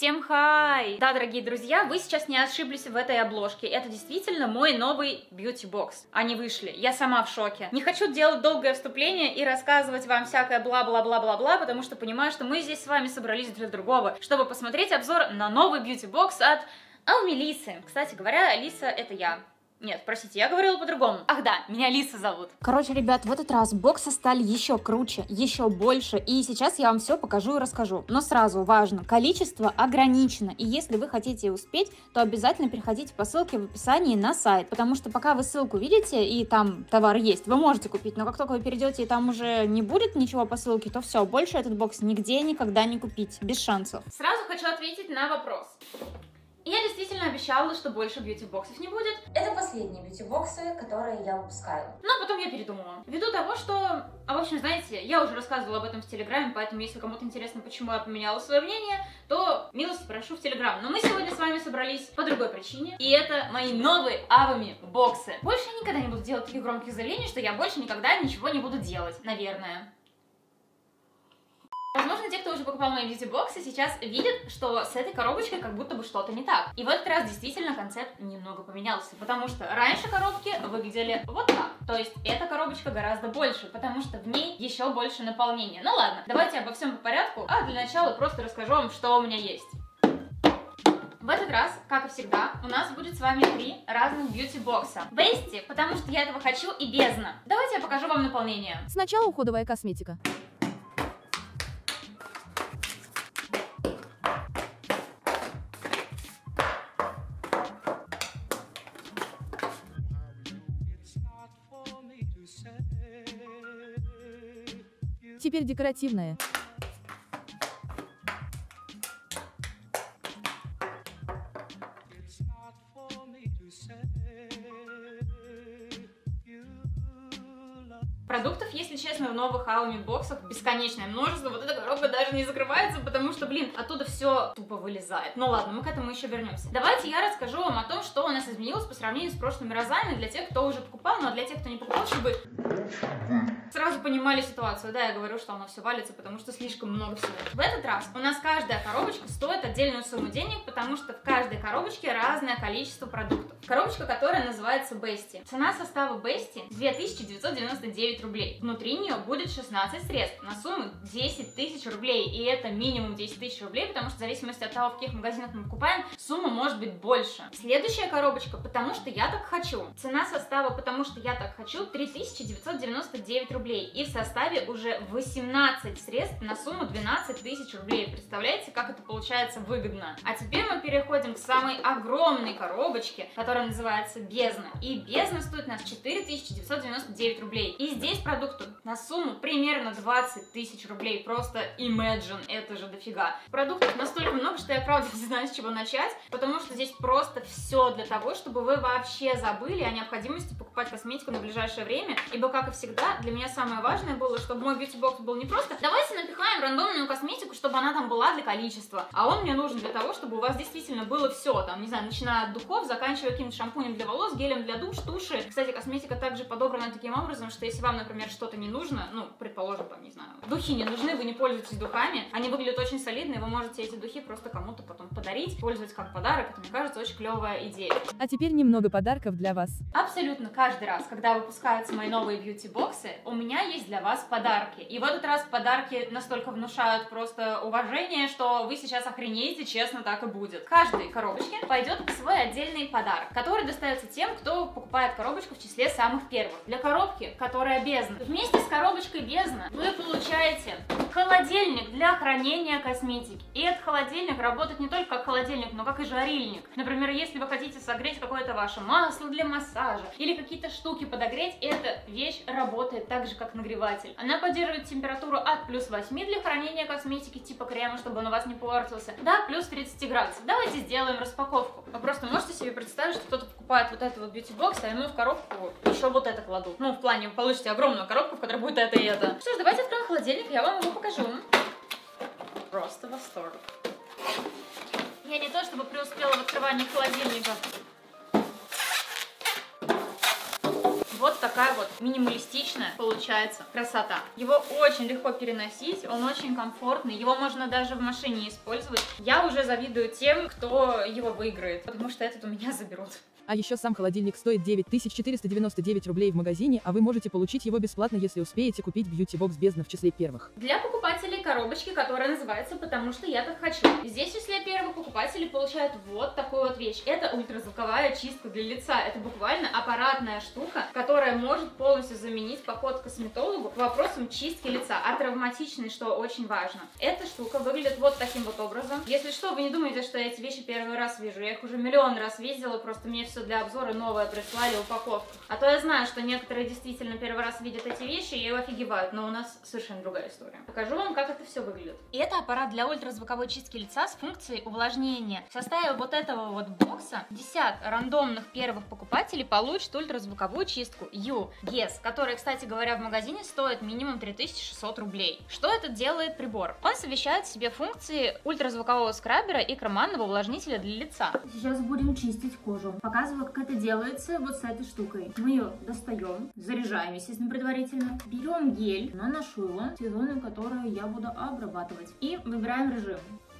Всем хай! Да, дорогие друзья, вы сейчас не ошиблись в этой обложке. Это действительно мой новый бьюти-бокс. Они вышли. Я сама в шоке. Не хочу делать долгое вступление и рассказывать вам всякое бла-бла-бла-бла-бла, потому что понимаю, что мы здесь с вами собрались для другого, чтобы посмотреть обзор на новый бьюти-бокс от Мелиссы. Кстати говоря, Лиса — это я. Нет, простите, я говорила по-другому. Ах да, меня Лиса зовут. Короче, ребят, в этот раз боксы стали еще круче, еще больше, и сейчас я вам все покажу и расскажу. Но сразу важно, количество ограничено, и если вы хотите успеть, то обязательно переходите по ссылке в описании на сайт, потому что пока вы ссылку видите, и там товар есть, вы можете купить, но как только вы перейдете, и там уже не будет ничего по ссылке, то все, больше этот бокс нигде никогда не купить, без шансов. Сразу хочу ответить на вопрос. Я действительно обещала, что больше бьюти-боксов не будет. Это последние бьюти-боксы, которые я выпускаю. Но потом я передумала. Ввиду того, что... в общем, знаете, я уже рассказывала об этом в Телеграме, поэтому если кому-то интересно, почему я поменяла свое мнение, то милости прошу в Телеграм. Но мы сегодня с вами собрались по другой причине, и это мои новые Авами боксы. Больше я никогда не буду делать таких громких заявлений, что я больше никогда ничего не буду делать, наверное. Возможно, те, кто уже покупал мои бьюти-боксы, сейчас видят, что с этой коробочкой как будто бы что-то не так. И в этот раз действительно концепт немного поменялся, потому что раньше коробки выглядели вот так. То есть эта коробочка гораздо больше, потому что в ней еще больше наполнения. Ну ладно, давайте обо всем по порядку, а для начала просто расскажу вам, что у меня есть. В этот раз, как и всегда, у нас будет с вами 3 разных бьюти-бокса. Бести, потому что я этого хочу, и бездна. Давайте я покажу вам наполнение. Сначала уходовая косметика. Теперь декоративная. Продуктов, если честно, в новых Авами боксах бесконечное множество. Вот эта коробка даже не закрывается, потому что, блин, оттуда все тупо вылезает. Ну ладно, мы к этому еще вернемся. Давайте я расскажу вам о том, что у нас изменилось по сравнению с прошлыми разами для тех, кто уже покупал, но для тех, кто не покупал, чтобы сразу понимали ситуацию. Да, я говорю, что оно все валится, потому что слишком много всего. В этот раз у нас каждая коробочка стоит отдельную сумму денег, потому что в каждой коробочке разное количество продуктов. Коробочка, которая называется Бести. Цена состава Бести 2999 рублей. Внутри нее будет 16 средств на сумму 10 тысяч рублей. И это минимум 10 тысяч рублей, потому что в зависимости от того, в каких магазинах мы покупаем, сумма может быть больше. Следующая коробочка, потому что я так хочу. Цена состава, потому что я так хочу, 3999 рублей. И в составе уже 18 средств на сумму 12 тысяч рублей. Представляете, как это получается выгодно? А теперь мы переходим к самой огромной коробочке, которая называется Бездна. И Бездна стоит у нас 4999 рублей. И здесь продукты на сумму примерно 20 тысяч рублей. Просто imagine, это же дофига. Продуктов настолько много, что я правда не знаю, с чего начать, потому что здесь просто все для того, чтобы вы вообще забыли о необходимости покупать косметику на ближайшее время. Ибо, как и всегда, для меня самое важное было, чтобы мой бьюти-бокс был не просто давайте напихаем рандомную косметику, чтобы она там была для количества, а он мне нужен для того, чтобы у вас действительно было все, там, не знаю, начиная от духов, заканчивая каким-то шампунем для волос, гелем для душ, туши. Кстати, косметика также подобрана таким образом, что если вам, например, что-то не нужно, ну, предположим, там, не знаю, духи не нужны, вы не пользуетесь духами, они выглядят очень солидно, и вы можете эти духи просто кому-то потом подарить, пользовать как подарок. Это, мне кажется, очень клевая идея. А теперь немного подарков для вас. Абсолютно каждый раз, когда выпускаются мои новые бьюти-боксы, у меня есть для вас подарки. И в этот раз подарки настолько внушают просто уважение, что вы сейчас охренеете, честно, так и будет. В каждой коробочке пойдет свой отдельный подарок, который достается тем, кто покупает коробочку в числе самых первых. Для коробки, которая бездна, вместе с коробочкой бездна вы получаете холодильник для хранения косметики. И этот холодильник работает не только как холодильник, но как и жарильник. Например, если вы хотите согреть какое-то ваше масло для массажа или какие-то штуки подогреть, эта вещь работает так же, как нагреватель. Она поддерживает температуру от +8 для хранения косметики типа крема, чтобы он у вас не портился, до +30 градусов. Давайте сделаем распаковку. Вы просто можете себе представить, что кто-то покупает вот этот вот бьюти-бокс, а ему в коробку еще вот это кладут. Ну, в плане, вы получите огромную коробку, в которой будет это и это. Что ж, давайте откроем холодильник, я вам его покажу. Просто восторг. Я не то чтобы преуспела в открывании холодильника. Вот такая вот минималистичная получается красота. Его очень легко переносить, он очень комфортный, его можно даже в машине использовать. Я уже завидую тем, кто его выиграет, потому что этот у меня заберут. А еще сам холодильник стоит 9499 рублей в магазине, а вы можете получить его бесплатно, если успеете купить бьюти-бокс бездна в числе первых. Для покупателей коробочки, которая называется «Потому что я так хочу». Здесь в числе первых покупателей получают вот такую вот вещь. Это ультразвуковая чистка для лица. Это буквально аппаратная штука, которая может полностью заменить поход к косметологу по вопросам чистки лица, а травматичной, что очень важно. Эта штука выглядит вот таким вот образом. Если что, вы не думаете, что я эти вещи первый раз вижу. Я их уже миллион раз видела, просто мне все для обзора новое прислали упаковку. А то я знаю, что некоторые действительно первый раз видят эти вещи и офигевают, но у нас совершенно другая история. Покажу вам, как это все выглядит. И это аппарат для ультразвуковой чистки лица с функцией увлажнения. В составе вот этого вот бокса 50 рандомных первых покупателей получат ультразвуковую чистку UGES, которая, кстати говоря, в магазине стоит минимум 3600 рублей. Что это делает прибор? Он совмещает в себе функции ультразвукового скрабера и карманного увлажнителя для лица. Сейчас будем чистить кожу. Показываю, как это делается вот с этой штукой. Мы ее достаем, заряжаем, естественно, предварительно. Берем гель, наношу его в те зоны, которые я буду обрабатывать. И выбираем режим.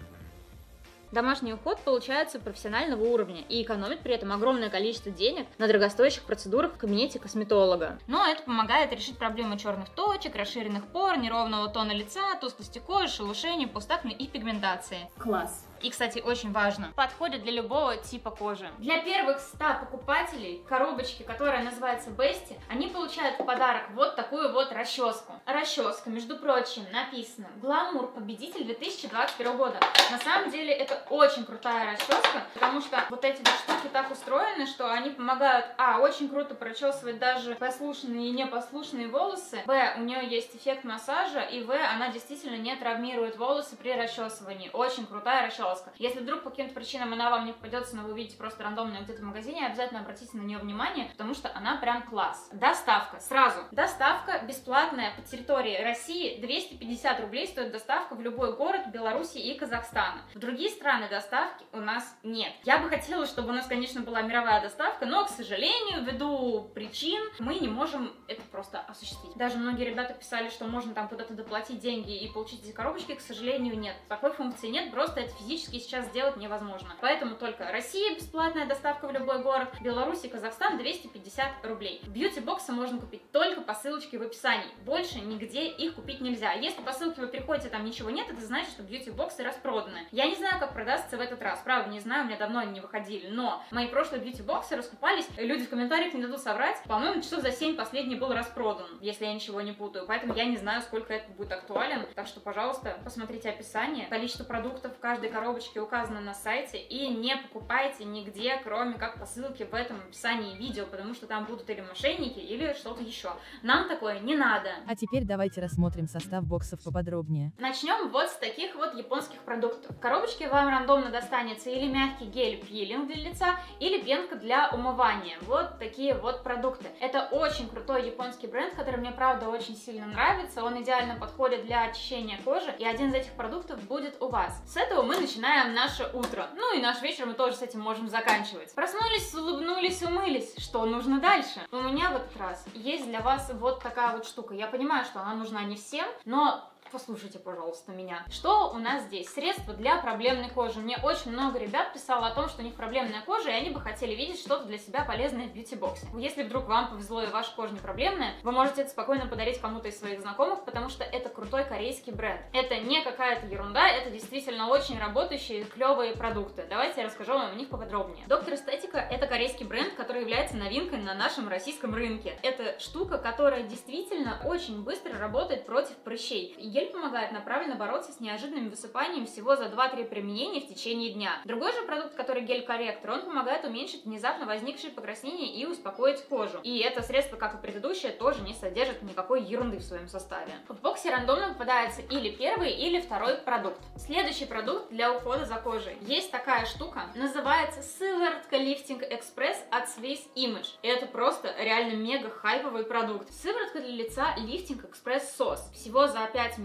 Домашний уход получается профессионального уровня и экономит при этом огромное количество денег на дорогостоящих процедурах в кабинете косметолога. Но это помогает решить проблемы черных точек, расширенных пор, неровного тона лица, тусклости кожи, шелушений, пустакны и пигментации. Класс. И, кстати, очень важно, подходит для любого типа кожи. Для первых 100 покупателей коробочки, которая называется Besti, они получают в подарок вот такую вот расческу. Расческа, между прочим, написано «Гламур, победитель 2021 года». На самом деле это очень крутая расческа, потому что вот эти вот штуки так устроены, что они помогают, очень круто прочесывать даже послушные и непослушные волосы, у нее есть эффект массажа, и она действительно не травмирует волосы при расчесывании. Очень крутая расческа. Если вдруг по каким-то причинам она вам не попадется, но вы увидите просто рандомно где-то в магазине, обязательно обратите на нее внимание, потому что она прям класс. Доставка. Сразу. Доставка бесплатная по территории России. 250 рублей стоит доставка в любой город Беларуси и Казахстана. В другие страны доставки у нас нет. Я бы хотела, чтобы у нас, конечно, была мировая доставка, но, к сожалению, ввиду причин, мы не можем это просто осуществить. Даже многие ребята писали, что можно там куда-то доплатить деньги и получить эти коробочки. К сожалению, нет. Такой функции нет, просто это физически сейчас сделать невозможно. Поэтому только Россия бесплатная доставка в любой город, Беларусь и Казахстан 250 рублей. Бьюти-боксы можно купить только по ссылочке в описании. Больше нигде их купить нельзя. Если по ссылке вы переходите, там ничего нет, это значит, что бьюти-боксы распроданы. Я не знаю, как продастся в этот раз. Правда, не знаю, у меня давно они не выходили. Но мои прошлые бьюти-боксы раскупались. Люди в комментариях не дадут соврать. По-моему, часов за 7 последний был распродан, если я ничего не путаю. Поэтому я не знаю, сколько это будет актуален. Так что, пожалуйста, посмотрите описание. Количество продуктов в каждой коробочке указано на сайте, и не покупайте нигде, кроме как по ссылке в этом описании видео, потому что там будут или мошенники, или что-то еще. Нам такое не надо. А теперь давайте рассмотрим состав боксов поподробнее. Начнем вот с таких вот японских продуктов. В коробочке вам рандомно достанется или мягкий гель-пилинг для лица, или пенка для умывания. Вот такие вот продукты. Это очень крутой японский бренд, который мне, правда, очень сильно нравится. Он идеально подходит для очищения кожи, и один из этих продуктов будет у вас. С этого мы начинаем наше утро. Ну и наш вечер мы тоже с этим можем заканчивать. Проснулись, улыбнулись, умылись. Что нужно дальше? У меня в этот раз есть для вас вот такая вот штука. Я понимаю, что она нужна не всем, но послушайте, пожалуйста, меня. Что у нас здесь? Средства для проблемной кожи. Мне очень много ребят писало о том, что у них проблемная кожа, и они бы хотели видеть что-то для себя полезное в бьюти-боксе. Если вдруг вам повезло и ваша кожа не проблемная, вы можете это спокойно подарить кому-то из своих знакомых, потому что это крутой корейский бренд. Это не какая-то ерунда, это действительно очень работающие, клевые продукты. Давайте я расскажу вам о них поподробнее. Доктор Эстетика — это корейский бренд, который является новинкой на нашем российском рынке. Это штука, которая действительно очень быстро работает против прыщей. Гель помогает направленно бороться с неожиданным высыпанием всего за 2-3 применения в течение дня. Другой же продукт, который гель-корректор, он помогает уменьшить внезапно возникшие покраснения и успокоить кожу. И это средство, как и предыдущее, тоже не содержит никакой ерунды в своем составе. В боксе рандомно попадается или первый, или второй продукт. Следующий продукт для ухода за кожей. Есть такая штука, называется сыворотка Lifting Express от Swiss Image. Это просто реально мега хайповый продукт. Сыворотка для лица Lifting Express SOS. Всего за 5 минут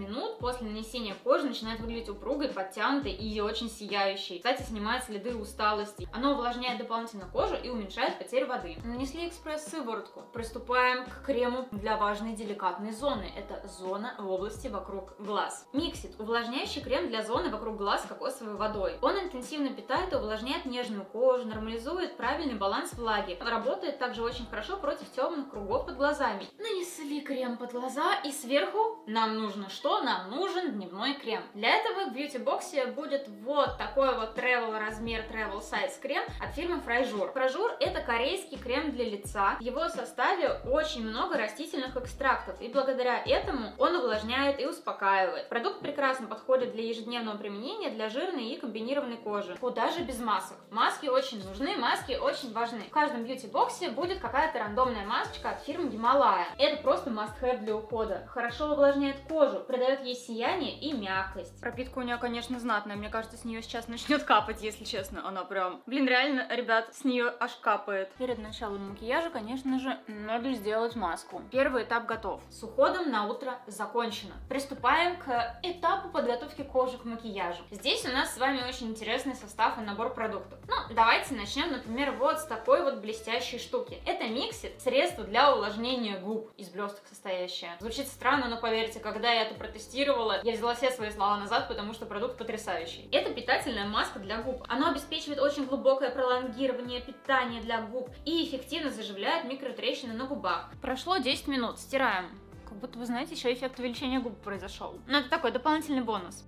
минут после нанесения кожа начинает выглядеть упругой, подтянутой и очень сияющей. Кстати, снимает следы усталости. Оно увлажняет дополнительно кожу и уменьшает потерю воды. Нанесли экспресс-сыворотку. Приступаем к крему для важной деликатной зоны. Это зона в области вокруг глаз. Миксит. Увлажняющий крем для зоны вокруг глаз с кокосовой водой. Он интенсивно питает и увлажняет нежную кожу, нормализует правильный баланс влаги. Работает также очень хорошо против темных кругов под глазами. Нанесли крем под глаза и сверху нам нужно что? Нам нужен дневной крем. Для этого в бьюти-боксе будет вот такой вот travel размер, travel size крем от фирмы Fraijour. Fraijour — это корейский крем для лица. В его составе очень много растительных экстрактов, и благодаря этому он увлажняет и успокаивает. Продукт прекрасно подходит для ежедневного применения для жирной и комбинированной кожи. Куда же без масок? Маски очень нужны, маски очень важны. В каждом бьюти-боксе будет какая-то рандомная масочка от фирмы Гималая. Это просто must-have для ухода. Хорошо увлажняет кожу, придает ей сияние и мягкость. Пропитка у нее, конечно, знатная. Мне кажется, с нее сейчас начнет капать, если честно. Она прям... Блин, реально, ребят, с нее аж капает. Перед началом макияжа, конечно же, надо сделать маску. Первый этап готов. С уходом на утро закончено. Приступаем к этапу подготовки кожи к макияжу. Здесь у нас с вами очень интересный состав и набор продуктов. Ну, давайте начнем, например, вот с такой вот блестящей штуки. Это Миксит, средство для увлажнения губ, из блесток состоящее. Звучит странно, но поверьте, когда я это протестировала, я взяла все свои слова назад, потому что продукт потрясающий. Это питательная маска для губ. Оно обеспечивает очень глубокое пролонгирование питания для губ и эффективно заживляет микротрещины на губах. Прошло 10 минут, стираем. Как будто, вы знаете, еще эффект увеличения губ произошел. Но это такой дополнительный бонус.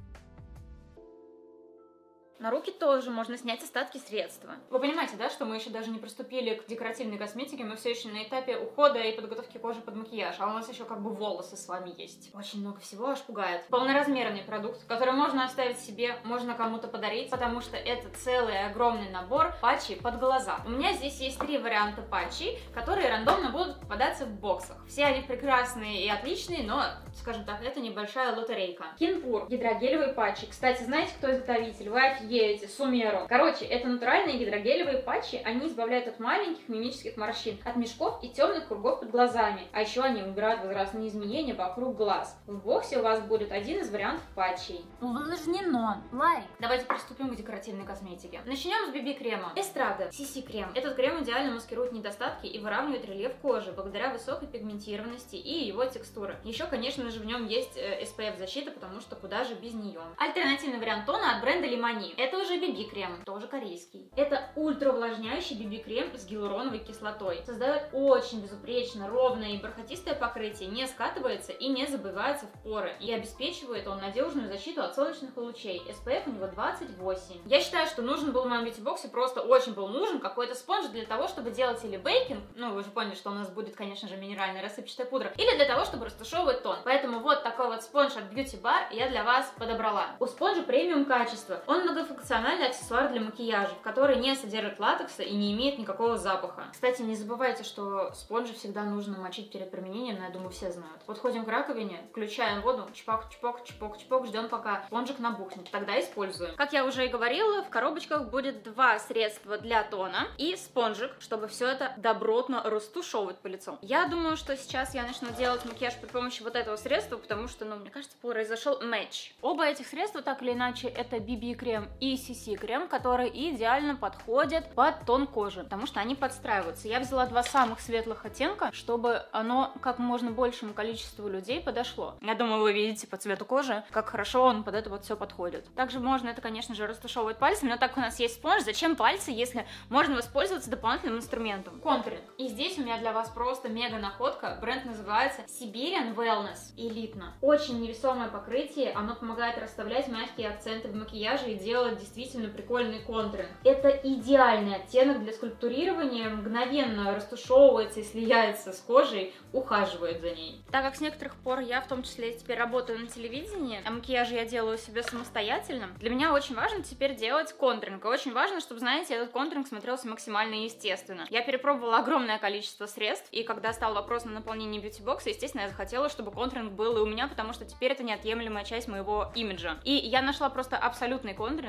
На руки тоже можно снять остатки средства. Вы понимаете, да, что мы еще даже не приступили к декоративной косметике, мы все еще на этапе ухода и подготовки кожи под макияж, а у нас еще как бы волосы с вами есть. Очень много всего, аж пугает. Полноразмерный продукт, который можно оставить себе, можно кому-то подарить, потому что это целый огромный набор патчей под глаза. У меня здесь есть 3 варианта патчей, которые рандомно будут попадаться в боксах. Все они прекрасные и отличные, но, скажем так, это небольшая лотерейка. Кинпур, гидрогелевые патчи. Кстати, знаете, кто изготовитель? Вы офигеете. Сумеро. Короче, это натуральные гидрогелевые патчи, они избавляют от маленьких мимических морщин, от мешков и темных кругов под глазами, а еще они убирают возрастные изменения вокруг глаз. В боксе у вас будет один из вариантов патчей. Увлажнено. Лайк. Давайте приступим к декоративной косметике. Начнем с BB-крема. Эстрада. CC-крем. Этот крем идеально маскирует недостатки и выравнивает рельеф кожи благодаря высокой пигментированности и его текстуры. Еще, конечно же, в нем есть SPF защита, потому что куда же без нее. Альтернативный вариант тона от бренда Limani. Это уже BB-крем, тоже корейский. Это ультра увлажняющий BB-крем с гиалуроновой кислотой. Создает очень безупречно ровное и бархатистое покрытие, не скатывается и не забивается в поры. И обеспечивает он надежную защиту от солнечных лучей. SPF у него 28. Я считаю, что нужен был в моем бьюти-боксе, просто очень был нужен какой-то спонж для того, чтобы делать или бейкинг, ну вы же поняли, что у нас будет, конечно же, минеральная рассыпчатая пудра, или для того, чтобы растушевывать тон. Поэтому вот такой вот спонж от Beauty Bar я для вас подобрала. У спонжа премиум качество. Он многофункциональный аксессуар для макияжа, который не содержит латекса и не имеет никакого запаха. Кстати, не забывайте, что спонжи всегда нужно мочить перед применением, но я думаю, все знают. Подходим к раковине, включаем воду, чпок, чпок, чпок, чпок, ждем, пока спонжик набухнет. Тогда используем. Как я уже и говорила, в коробочках будет 2 средства для тона и спонжик, чтобы все это добротно растушевывать по лицу. Я думаю, что сейчас я начну делать макияж при помощи вот этого средства, потому что, ну, мне кажется, произошел матч. Оба этих средства, так или иначе, это BB-крем и CC-крем, которые идеально подходят под тон кожи, потому что они подстраиваются. Я взяла 2 самых светлых оттенка, чтобы оно как можно большему количеству людей подошло. Я думаю, вы видите по цвету кожи, как хорошо он под это вот все подходит. Также можно это, конечно же, растушевывать пальцами, но так как у нас есть спонж, зачем пальцы, если можно воспользоваться дополнительным инструментом? Контуринг. И здесь у меня для вас просто мега находка. Бренд называется Siberian Wellness. Элитно. Очень невесомое покрытие, оно помогает расставлять мягкие акценты в макияже и делать действительно прикольный контуринг. Это идеальный оттенок для скульптурирования, мгновенно растушевывается и слияется с кожей, ухаживает за ней. Так как с некоторых пор я в том числе теперь работаю на телевидении, а макияж я делаю себе самостоятельно, для меня очень важно теперь делать контуринг. И очень важно, чтобы, знаете, этот контуринг смотрелся максимально естественно. Я перепробовала огромное количество средств, и когда стал вопрос на наполнение бьюти-бокса, естественно, я захотела, чтобы контуринг был и у меня, потому что теперь это неотъемлемая часть моего имиджа. И я нашла просто абсолютный контуринг,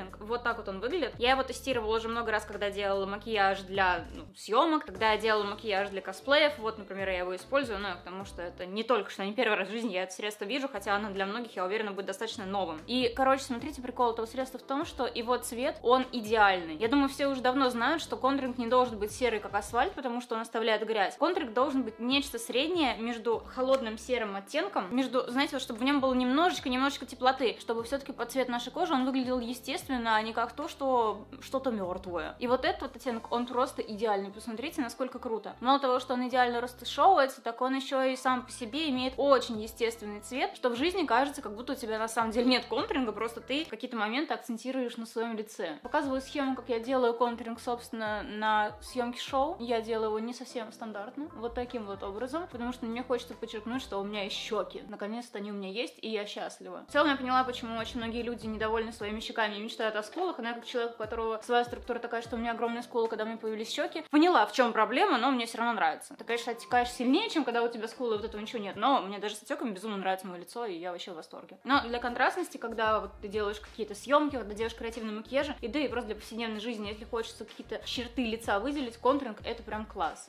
контринг. Вот так вот он выглядит. Я его тестировала уже много раз, когда делала макияж для съемок, когда я делала макияж для косплеев. Вот, например, я его использую, но потому что это не только что не первый раз в жизни я это средство вижу, хотя оно для многих, я уверена, будет достаточно новым. И, короче, смотрите, прикол этого средства в том, что его цвет, он идеальный. Я думаю, все уже давно знают, что контуринг не должен быть серый, как асфальт, потому что он оставляет грязь. Контуринг должен быть нечто среднее между холодным серым оттенком, между, знаете, вот, чтобы в нем было немножечко теплоты, чтобы все-таки под цвет нашей кожи он выглядел естественно, а не как то, что что-то мертвое. И вот этот вот оттенок, он просто идеальный. Посмотрите, насколько круто. Мало того, что он идеально растушевывается, так он еще и сам по себе имеет очень естественный цвет, что в жизни кажется, как будто у тебя на самом деле нет контуринга, просто ты какие-то моменты акцентируешь на своем лице. Показываю схему, как я делаю контуринг, собственно, на съемке шоу. Я делаю его не совсем стандартно, вот таким вот образом, потому что мне хочется подчеркнуть, что у меня есть щеки. Наконец-то они у меня есть, и я счастлива. В целом я поняла, почему очень многие люди недовольны своими щеками и мечтают о скулах. Она, как человек, у которого своя структура такая, что у меня огромные скулы, когда у меня появились щеки, поняла, в чем проблема, но мне все равно нравится. Ты, конечно, оттекаешь сильнее, чем когда у тебя скулы, вот этого ничего нет, но мне даже с отеками безумно нравится мое лицо, и я вообще в восторге. Но для контрастности, когда вот ты делаешь какие-то съемки, когда делаешь креативные макияжи, и да и просто для повседневной жизни, если хочется какие-то черты лица выделить, контуринг — это прям класс.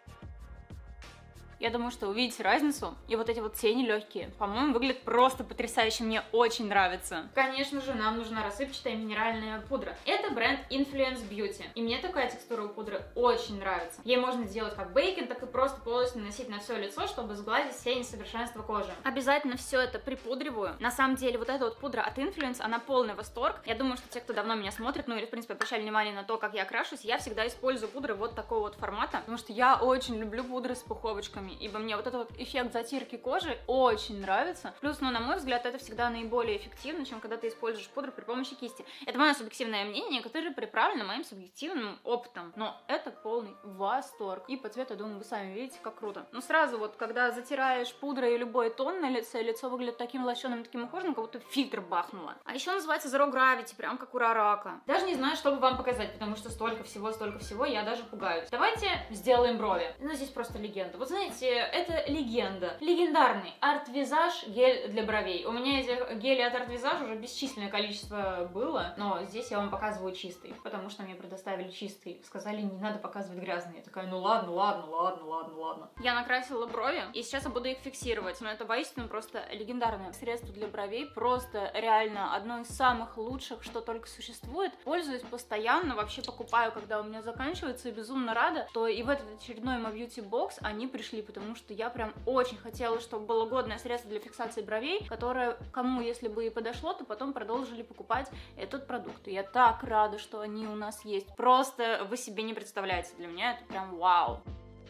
Я думаю, что увидите разницу, и вот эти вот тени легкие, по-моему, выглядят просто потрясающе, мне очень нравится. Конечно же, нам нужна рассыпчатая минеральная пудра. Это бренд Influence Beauty, и мне такая текстура у пудры очень нравится. Ей можно делать как бейкин, так и просто полностью наносить на все лицо, чтобы сгладить все несовершенства кожи. Обязательно все это припудриваю. На самом деле, вот эта вот пудра от Influence, она полный восторг. Я думаю, что те, кто давно меня смотрит, ну или, в принципе, обращали внимание на то, как я крашусь, я всегда использую пудры вот такого вот формата, потому что я очень люблю пудры с пуховочками, ибо мне вот этот вот эффект затирки кожи очень нравится. Плюс, ну, на мой взгляд, это всегда наиболее эффективно, чем когда ты используешь пудру при помощи кисти. Это мое субъективное мнение, которое приправлено моим субъективным опытом, но это полный восторг. И по цвету, я думаю, вы сами видите, как круто. Но сразу вот, когда затираешь пудрой любой тон на лице, лицо выглядит таким лощеным, таким ухоженным, как будто фильтр бахнуло. А еще называется Zero Gravity, прям как у Рарака. Даже не знаю, что бы вам показать, потому что столько всего, я даже пугаюсь. Давайте сделаем брови. Ну, здесь просто легенда. Вот знаете, это легенда. Легендарный арт-визаж гель для бровей. У меня этих гелей от арт-визаж уже бесчисленное количество было, но здесь я вам показываю чистый, потому что мне предоставили чистый. Сказали, не надо показывать грязный. Я такая, ну ладно. Я накрасила брови, и сейчас я буду их фиксировать, но это воистину просто легендарное средство для бровей, просто реально одно из самых лучших, что только существует. Пользуюсь постоянно, вообще покупаю, когда у меня заканчивается, и безумно рада, что и в этот очередной мой бьюти-бокс они пришли, потому что я прям очень хотела, чтобы было годное средство для фиксации бровей, которое кому, если бы и подошло, то потом продолжили покупать этот продукт. И я так рада, что они у нас есть. Просто вы себе не представляете, для меня это прям вау.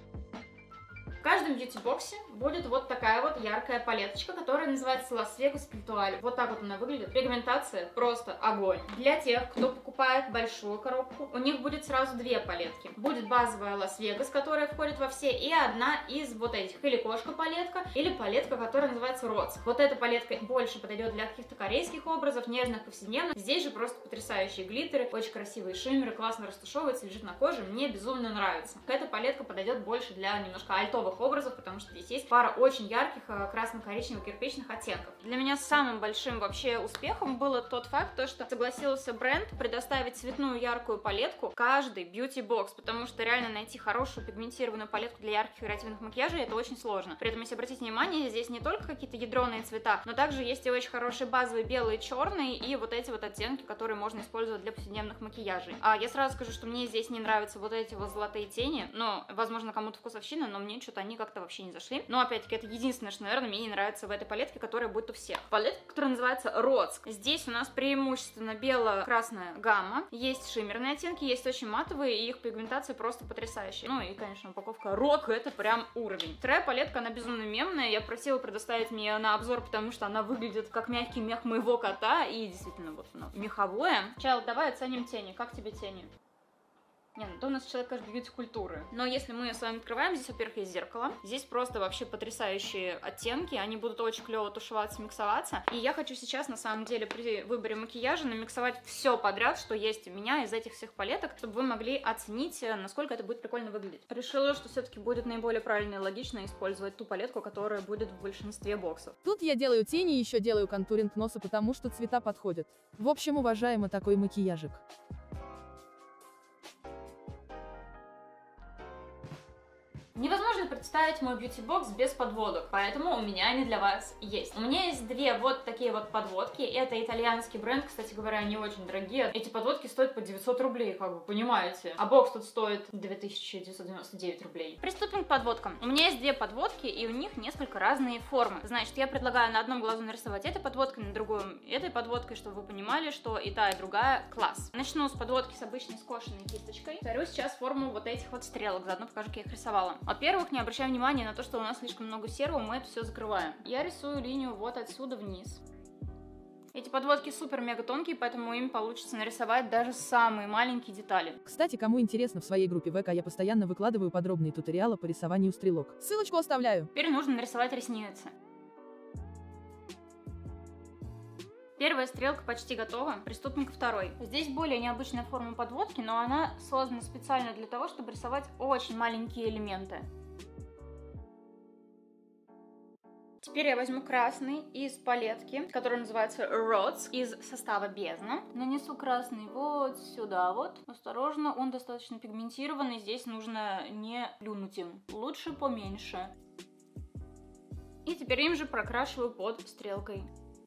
В каждом бьюти-боксе будет вот такая вот яркая палеточка, которая называется Las-Vegas Spiritual. Вот так вот она выглядит. Пигментация просто огонь. Для тех, кто покупает большую коробку, у них будет сразу две палетки. Будет базовая Las-Vegas, которая входит во все, и одна из вот этих. Или кошка-палетка, или палетка, которая называется Роц. Вот эта палетка больше подойдет для каких-то корейских образов, нежных, повседневных. Здесь же просто потрясающие глиттеры, очень красивые шиммеры, классно растушевывается, лежит на коже. Мне безумно нравится. Эта палетка подойдет больше для немножко альтовых образов, потому что здесь есть пара очень ярких красно-коричневых кирпичных оттенков. Для меня самым большим вообще успехом было тот факт, что согласился бренд предоставить цветную яркую палетку каждый бьюти-бокс, потому что реально найти хорошую пигментированную палетку для ярких креативных макияжей это очень сложно. При этом, если обратить внимание, здесь не только какие-то ядреные цвета, но также есть и очень хорошие базовые белые, черные и вот эти вот оттенки, которые можно использовать для повседневных макияжей. Я сразу скажу, что мне здесь не нравятся вот эти вот золотые тени, но, возможно, кому-то вкусовщина, но мне что-то они как-то вообще не зашли. Но, опять-таки, это единственное, что, наверное, мне не нравится в этой палетке, которая будет у всех. Палетка, которая называется Роц. Здесь у нас преимущественно бело-красная гамма. Есть шиммерные оттенки, есть очень матовые, и их пигментация просто потрясающая. Ну и, конечно, упаковка Рок, это прям уровень. Вторая палетка, она безумно мемная. Я просила предоставить мне ее на обзор, потому что она выглядит как мягкий мех моего кота, и действительно, вот оно, меховое. Чайл, давай оценим тени. Как тебе тени? Не, ну то у нас человек, конечно, бьюти-культуры. Но если мы с вами открываем, здесь, во-первых, есть зеркало. Здесь просто вообще потрясающие оттенки. Они будут очень клево тушеваться, миксоваться. И я хочу сейчас, на самом деле, при выборе макияжа намиксовать все подряд, что есть у меня из этих всех палеток, чтобы вы могли оценить, насколько это будет прикольно выглядеть. Решила, что все-таки будет наиболее правильно и логично использовать ту палетку, которая будет в большинстве боксов. Тут я делаю тени и еще делаю контуринг носа, потому что цвета подходят. В общем, уважаемо, такой макияжик. Невозможно представить мой бьюти-бокс без подводок, поэтому у меня они для вас есть. У меня есть две вот такие вот подводки. Это итальянский бренд, кстати говоря, они очень дорогие. Эти подводки стоят по 900 рублей, как вы понимаете. А бокс тут стоит 2999 рублей. Приступим к подводкам. У меня есть две подводки, и у них несколько разные формы. Значит, я предлагаю на одном глазу нарисовать этой подводкой, на другом этой подводкой, чтобы вы понимали, что и та, и другая класс. Начну с подводки с обычной скошенной кисточкой. Повторю сейчас форму вот этих вот стрелок, заодно покажу, как я их рисовала. Во-первых, не обращаем внимания на то, что у нас слишком много серого, мы это все закрываем. Я рисую линию вот отсюда вниз. Эти подводки супер-мега тонкие, поэтому им получится нарисовать даже самые маленькие детали. Кстати, кому интересно, в своей группе ВК я постоянно выкладываю подробные туториалы по рисованию стрелок. Ссылочку оставляю. Теперь нужно нарисовать ресницы. Первая стрелка почти готова, приступим ко второй. Здесь более необычная форма подводки, но она создана специально для того, чтобы рисовать очень маленькие элементы. Теперь я возьму красный из палетки, которая называется Rhodes, из состава Бездна. Нанесу красный вот сюда вот. Осторожно, он достаточно пигментированный, здесь нужно не плюнуть им. Лучше поменьше. И теперь им же прокрашиваю под стрелкой.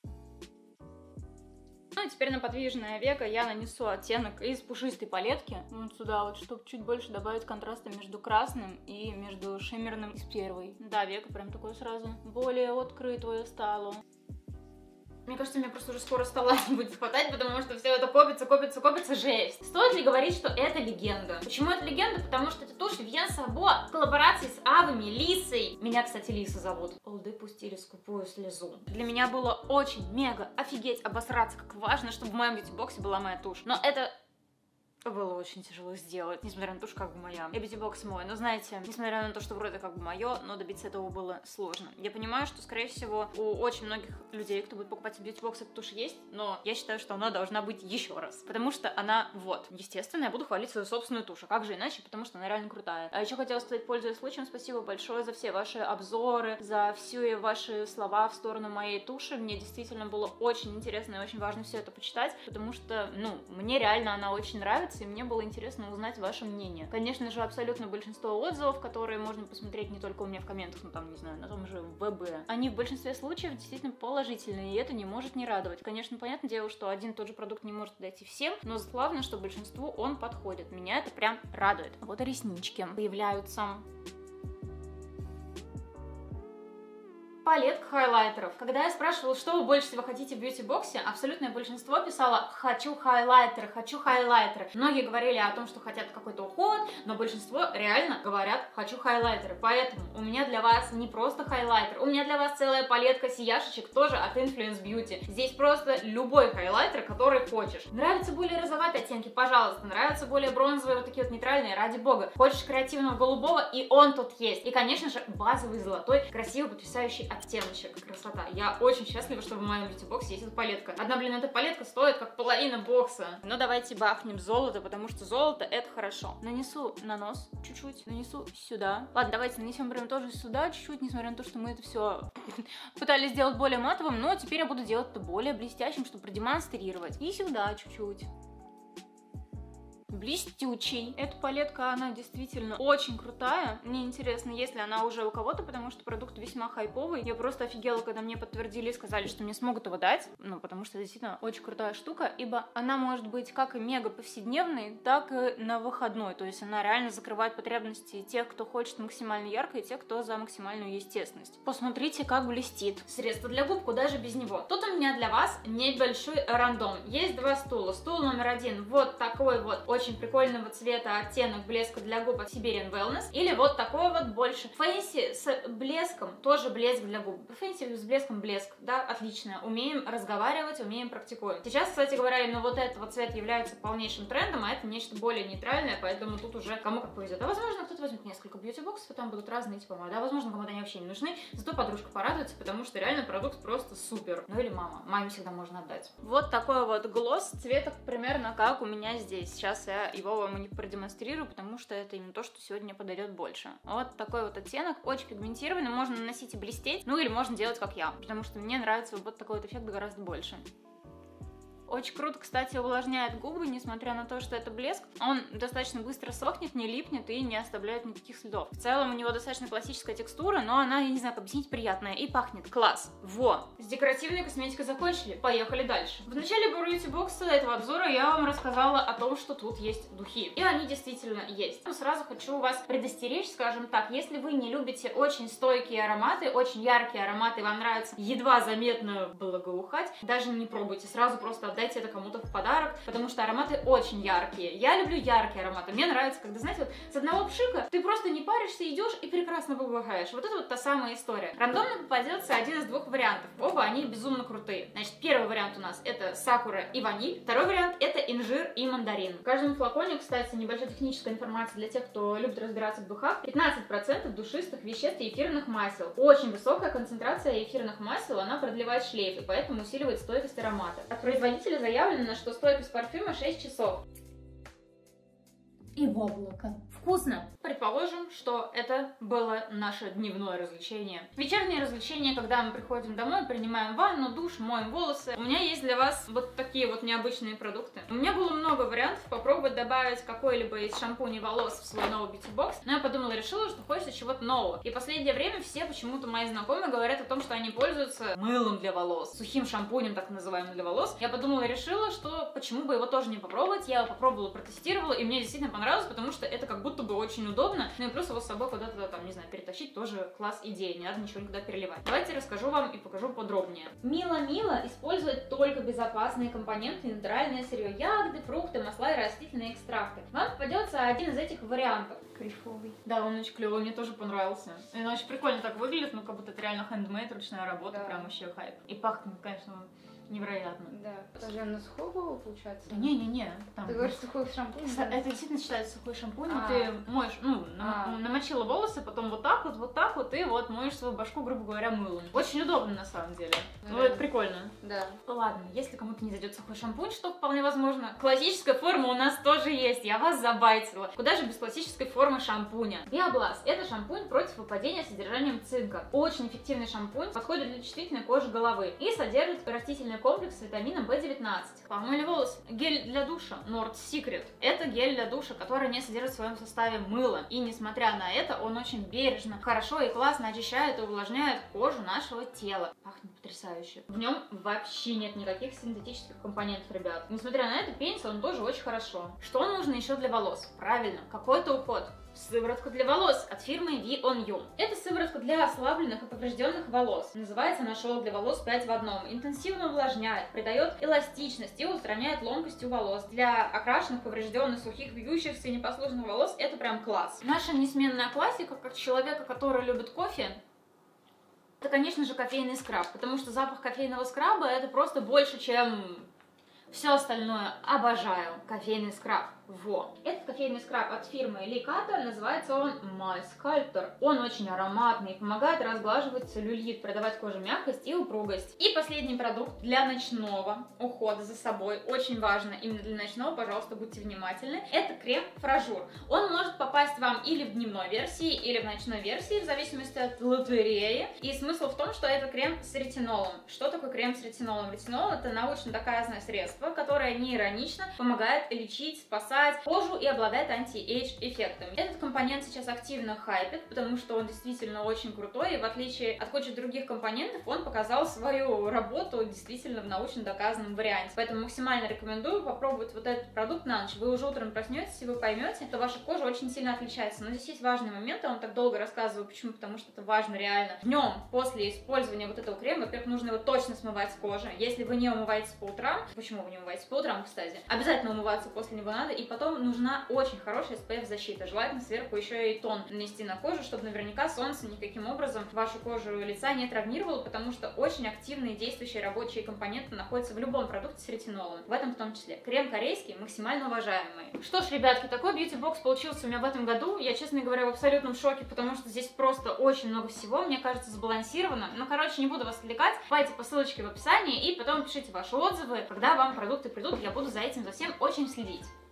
Ну и теперь на подвижное веко я нанесу оттенок из пушистой палетки вот сюда вот, чтобы чуть больше добавить контраста между красным и между шиммерным из первой. Да, веко прям такое сразу более открытое стало. Мне кажется, мне просто уже скоро стола не будет хватать, потому что все это копится, жесть. Стоит ли говорить, что это легенда? Почему это легенда? Потому что это тушь Вивьен Сабо в коллаборации с Авами, Лисой. Меня, кстати, Лиса зовут. Олды пустили скупую слезу. Для меня было очень, мега, офигеть, обосраться, как важно, чтобы в моем бьюти-боксе была моя тушь. Но это было очень тяжело сделать, несмотря на то, что как бы моя. И бьюти-бокс мой, но знаете, несмотря на то, что вроде как бы мое, но добиться этого было сложно. Я понимаю, что, скорее всего, у очень многих людей, кто будет покупать бьюти-бокс, эта тушь есть, но я считаю, что она должна быть еще раз, потому что она вот. Естественно, я буду хвалить свою собственную тушь, а как же иначе, потому что она реально крутая. А еще хотела сказать, пользуясь случаем, спасибо большое за все ваши обзоры, за все ваши слова в сторону моей туши. Мне действительно было очень интересно и очень важно все это почитать, потому что, ну, мне реально она очень нравится, и мне было интересно узнать ваше мнение. Конечно же, абсолютно большинство отзывов, которые можно посмотреть не только у меня в комментах, но там, не знаю, на том же ВБ, они в большинстве случаев действительно положительные, и это не может не радовать. Конечно, понятное дело, что один и тот же продукт не может подойти всем, но славно, что большинству он подходит. Меня это прям радует. Вот и реснички появляются. Палетка хайлайтеров. Когда я спрашивала, что вы больше всего хотите в бьюти-боксе, абсолютное большинство писало «хочу хайлайтеры, хочу хайлайтеры». Многие говорили о том, что хотят какой-то уход, но большинство реально говорят «хочу хайлайтеры». Поэтому у меня для вас не просто хайлайтер, у меня для вас целая палетка сияшечек тоже от Influence Beauty. Здесь просто любой хайлайтер, который хочешь. Нравятся более розоватые оттенки? Пожалуйста. Нравятся более бронзовые, вот такие вот нейтральные? Ради бога. Хочешь креативного голубого? И он тут есть. И, конечно же, базовый золотой, красивый, потрясающий оттеночек. Красота. Я очень счастлива, что в моем бьюти-боксе есть эта палетка. Одна, блин, эта палетка стоит как половина бокса. Но давайте бахнем золото, потому что золото это хорошо. Нанесу на нос чуть-чуть, нанесу сюда. Ладно, давайте нанесем прям тоже сюда чуть-чуть, несмотря на то, что мы это все пытались сделать более матовым, но теперь я буду делать это более блестящим, чтобы продемонстрировать. И сюда чуть-чуть. Блестючий. Эта палетка, она действительно очень крутая. Мне интересно, есть ли она уже у кого-то, потому что продукт весьма хайповый. Я просто офигела, когда мне подтвердили и сказали, что мне смогут его дать. Ну, потому что действительно очень крутая штука, ибо она может быть как и мега повседневной, так и на выходной. То есть она реально закрывает потребности тех, кто хочет максимально ярко, и тех, кто за максимальную естественность. Посмотрите, как блестит. Средство для губ, куда же без него. Тут у меня для вас небольшой рандом. Есть два стула. Стул номер один вот такой вот, очень прикольного цвета оттенок блеска для губ от Siberian Wellness, или вот такой вот больше фэнси с блеском, тоже блеск для губ. Фэнси с блеском блеск, да, отлично. Умеем разговаривать, умеем практикуем. Сейчас, кстати говоря, именно вот этот вот цвет является полнейшим трендом, а это нечто более нейтральное, поэтому тут уже кому как повезет. А возможно, кто-то возьмет несколько бьюти-боксов, и там будут разные типа помады. А возможно, кому-то они вообще не нужны, зато подружка порадуется, потому что реально продукт просто супер. Ну или мама. Маме всегда можно отдать. Вот такой вот глосс цвета примерно как у меня здесь. Сейчас я его вам не продемонстрирую, потому что это именно то, что сегодня подойдет больше. Вот такой вот оттенок, очень пигментированный, можно наносить и блестеть, ну или можно делать как я, потому что мне нравится вот такой вот эффект гораздо больше. Очень круто, кстати, увлажняет губы, несмотря на то, что это блеск. Он достаточно быстро сохнет, не липнет и не оставляет никаких следов. В целом у него достаточно классическая текстура, но она, я не знаю, как объяснить, приятная и пахнет. Класс! Во! С декоративной косметикой закончили. Поехали дальше. В начале бьюти-бокса этого обзора я вам рассказала о том, что тут есть духи. И они действительно есть. Но сразу хочу вас предостеречь, скажем так, если вы не любите очень стойкие ароматы, очень яркие ароматы, вам нравится едва заметно благоухать, даже не пробуйте, сразу просто отдайте это кому-то в подарок, потому что ароматы очень яркие. Я люблю яркие ароматы. Мне нравится, когда, знаете, вот с одного пшика ты просто не паришься, идешь и прекрасно благоухаешь. Вот это вот та самая история. Рандомно попадется один из двух вариантов. Оба они безумно крутые. Значит, первый вариант у нас это сакура и ваниль. Второй вариант это инжир и мандарин. В каждом флаконе, кстати, небольшая техническая информация для тех, кто любит разбираться в духах. 15% душистых веществ и эфирных масел. Очень высокая концентрация эфирных масел, она продлевает шлейф и поэтому усиливает стойкость аромата. От производителя заявлено, что стойкость парфюма 6 часов. И в облако. Вкусно! Предположим, что это было наше дневное развлечение. Вечернее развлечение, когда мы приходим домой, принимаем ванну, душ, моем волосы. У меня есть для вас вот такие вот необычные продукты. У меня было много вариантов попробовать добавить какой-либо из шампуней волос в свой новый бьюти-бокс, но я подумала, решила, что хочется чего-то нового. И в последнее время все почему-то мои знакомые говорят о том, что они пользуются мылом для волос, сухим шампунем, так называемым, для волос. Я подумала, решила, что почему бы его тоже не попробовать. Я его попробовала, протестировала, и мне действительно понравилось, потому что это как будто бы очень удобно. Ну и плюс его с собой куда-то там, не знаю, перетащить тоже класс идеи, не надо ничего никуда переливать. Давайте расскажу вам и покажу подробнее. Мило использует только безопасные компоненты, натуральное сырье, ягоды, фрукты, масла и растительные экстракты. Вам попадется один из этих вариантов. Кайфовый. Да, он очень клевый, мне тоже понравился. И он очень прикольно так выглядит, ну как будто это реально хендмейд, ручная работа, да. Прям вообще хайп. И пахнет, конечно, невероятно. Да. Подожди, он на сухую голову получается? Не-не-не. Ты говоришь сухой шампунь? Это действительно считается сухой шампунь. Ты моешь, ну, намочила волосы, потом вот так вот, и вот моешь свою башку, грубо говоря, мылом. Очень удобно на самом деле. Ну, это прикольно. Да. Ладно, если кому-то не зайдет сухой шампунь, что вполне возможно, классическая форма у нас тоже есть. Я вас забайтила. Куда же без классической формы шампуня? Биобласт. Это шампунь против выпадения с содержанием цинка. Очень эффективный шампунь, подходит для чувствительной кожи головы и содержит растительный комплекс с витамином B19. Помыли волосы. Гель для душа Nord Secret. Это гель для душа, который не содержит в своем составе мыло. И несмотря на это, он очень бережно, хорошо и классно очищает и увлажняет кожу нашего тела. Пахнет потрясающе. В нем вообще нет никаких синтетических компонентов, ребят. Несмотря на это, пенится он тоже очень хорошо. Что нужно еще для волос? Правильно, какой-то уход. Сыворотка для волос от фирмы V on You. Это сыворотка для ослабленных и поврежденных волос. Называется она Шелк для волос 5 в одном. Интенсивно увлажняет, придает эластичность и устраняет ломкость у волос. Для окрашенных, поврежденных, сухих, вьющихся и непослушных волос это прям класс. Наша несменная классика, как человека, который любит кофе, это, конечно же, кофейный скраб. Потому что запах кофейного скраба это просто больше, чем все остальное. Обожаю кофейный скраб. Во. Этот кофейный скраб от фирмы Licata, называется он My Sculptor. Он очень ароматный, помогает разглаживать целлюлит, придавать коже мягкость и упругость. И последний продукт для ночного ухода за собой, очень важно именно для ночного, пожалуйста, будьте внимательны. Это крем Фражур. Он может попасть вам или в дневной версии, или в ночной версии, в зависимости от лотереи. И смысл в том, что это крем с ретинолом. Что такое крем с ретинолом? Ретинол — это научно доказанное средство, которое не иронично помогает лечить, спасать кожу и обладает анти-эйдж эффектом. Этот компонент сейчас активно хайпит, потому что он действительно очень крутой, и в отличие от кучи других компонентов, он показал свою работу действительно в научно доказанном варианте. Поэтому максимально рекомендую попробовать вот этот продукт на ночь. Вы уже утром проснетесь, и вы поймете, что ваша кожа очень сильно отличается. Но здесь есть важный момент, я вам так долго рассказываю, почему, потому что это важно реально. Днем после использования вот этого крема, во-первых, нужно его точно смывать с кожи. Если вы не умываетесь по утрам, почему вы не умываетесь по утрам, кстати, обязательно умываться после него надо, и потом нужна очень хорошая SPF защита. Желательно сверху еще и тон нанести на кожу, чтобы наверняка солнце никаким образом вашу кожу лица не травмировало, потому что очень активные действующие рабочие компоненты находятся в любом продукте с ретинолом, в этом в том числе. Крем корейский максимально уважаемый. Что ж, ребятки, такой бьюти-бокс получился у меня в этом году. Я, честно говоря, в абсолютном шоке, потому что здесь просто очень много всего, мне кажется, сбалансировано. Ну, короче, не буду вас отвлекать. Давайте по ссылочке в описании и потом пишите ваши отзывы. Когда вам продукты придут, я буду за этим, за всем очень следить.